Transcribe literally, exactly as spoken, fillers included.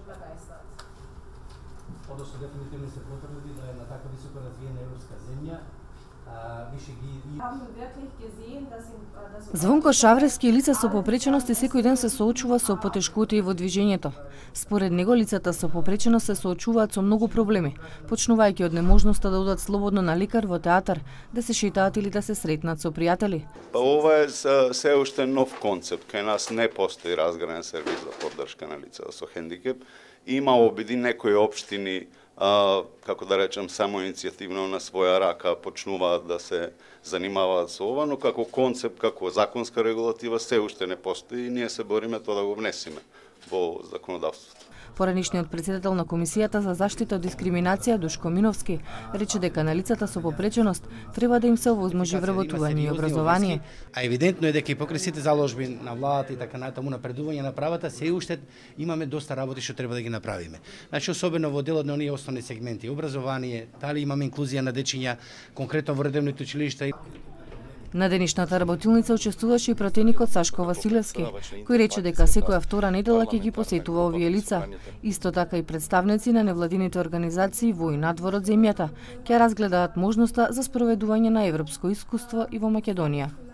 Односно дефинитивно се потврди да е на така високо развиена европска земја. Звонко Шавревски лица со попречености секој ден се соочува со потешкоти во движењето. Според него лицата со попреченост се соочуваат со многу проблеми, почнувајќи од неможноста да одат слободно на лекар, во театар, да се шетаат или да се сретнат со пријатели. Па ова е се уште нов концепт, кај нас не постои разгранен сервис за поддршка на лица со хендикеп. Има обиди некои општини, а, како да речем, само иницијативно на своја рака почнуваат да се занимаваат со ова, но како концепт, како законска регулатива се уште не постои и ние се бориме тоа да го внесеме во законодавството. Поранишниот председател на Комисијата за заштита од дискриминација Душко Миновски рече дека на лицата со попреченост треба да им се овозможи вработување и образование. А евидентно е дека и покрај сите заложби на владата и така натаму напредување на правата, се уште имаме доста работи што треба да ги направиме. Значи особено во делот на оние основни сегменти, образование, дали имаме инклузија на дечиња, конкретно во редовните училишта. На денешната работилница учествуваше и пратеникот Сашко Василевски, кој рече дека секоја втора недела ќе ги посетува овие лица. Исто така и представници на невладините организации во и надвор од земјата ќе разгледаат можноста за спроведување на европско искуство и во Македонија.